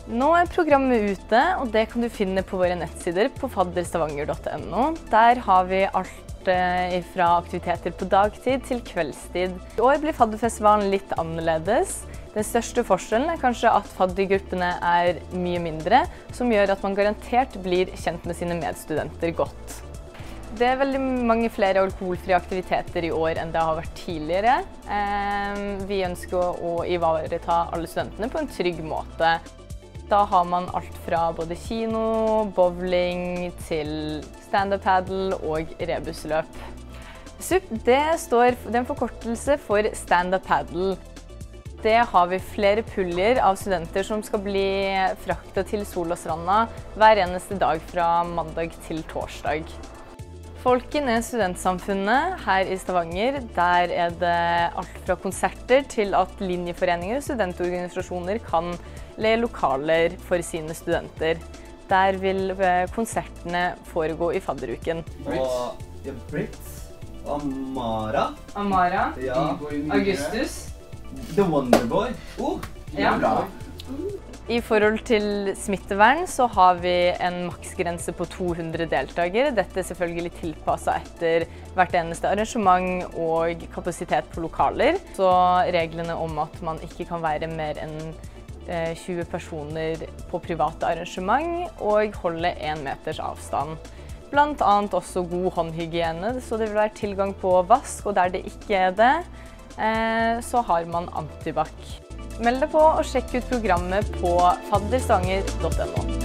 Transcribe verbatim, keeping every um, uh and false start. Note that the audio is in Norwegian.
Nå er programmet ute, og det kan du finne på våre nettsider på fadderstavanger punktum no. Der har vi alt eh, fra aktiviteter på dagtid til kveldstid. I år blir fadderfestivalen litt annerledes. Den største forskjellen er kanskje at faddergruppene er mye mindre, som gjør at man garantert blir kjent med sine medstudenter godt. Det er veldig mange flere alkoholfrie aktiviteter i år enn det har vært tidligere. Vi ønsker å ivareta alle studentene på en trygg måte. Da har man alt fra både kino, bowling til stand-up paddle og rebusløp. S U P, det står, det er en forkortelse for stand-up paddle. Det har vi flere puljer av studenter som skal bli fraktet til Solastranda hver eneste dag fra mandag til torsdag. Folken er studentsamfunnet her i Stavanger. Der er det alt fra konserter til at linjeforeninger og studentorganisasjoner kan leie lokaler for sine studenter. Der vil konsertene foregå i fadderuken. Og ja, Brits, Amara. Amara, ja. Augustus. The Wonderboy. Oh, det er bra. I forhold til smittevern så har vi en maksgrense på to hundre deltakere. Dette er selvfølgelig tilpasset etter hvert eneste arrangement og kapasitet på lokaler. Så reglene om at man ikke kan være mer enn tjue personer på private arrangement og holde en meters avstand. Blant annet også god håndhygiene, så det vil være tilgang på vask, og der det ikke er det, så har man antibac. Meld deg på og sjekk ut programmet på fadderstavanger punktum no.